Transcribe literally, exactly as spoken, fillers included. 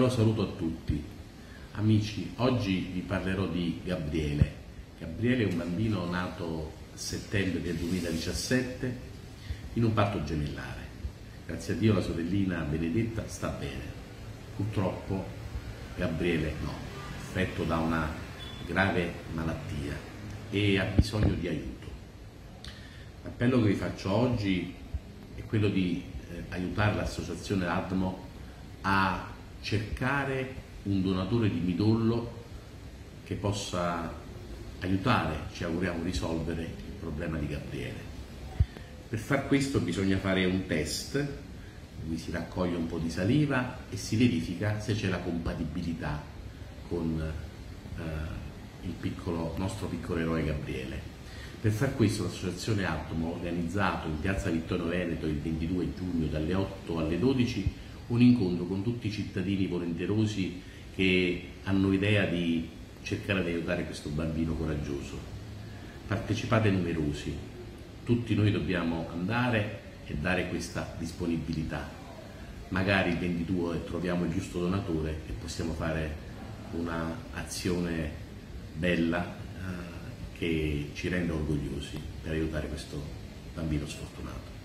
caro saluto a tutti. Amici, oggi vi parlerò di Gabriele. Gabriele è un bambino nato a settembre del duemiladiciassette in un parto gemellare. Grazie a Dio la sorellina Benedetta sta bene. Purtroppo Gabriele no, affetto da una grave malattia e ha bisogno di aiuto. L'appello che vi faccio oggi è quello di eh, aiutare l'associazione ADMO a cercare un donatore di midollo che possa aiutare, ci auguriamo, risolvere il problema di Gabriele. Per far questo bisogna fare un test, in cui si raccoglie un po' di saliva e si verifica se c'è la compatibilità con eh, il piccolo, nostro piccolo eroe Gabriele. Per far questo l'associazione ADMO ha organizzato in piazza Vittorio Veneto il ventidue giugno dalle otto alle dodici un incontro con tutti i cittadini volenterosi che hanno idea di cercare di aiutare questo bambino coraggioso. Partecipate numerosi, tutti noi dobbiamo andare e dare questa disponibilità. Magari il ventidue troviamo il giusto donatore e possiamo fare un'azione bella eh, che ci renda orgogliosi per aiutare questo bambino sfortunato.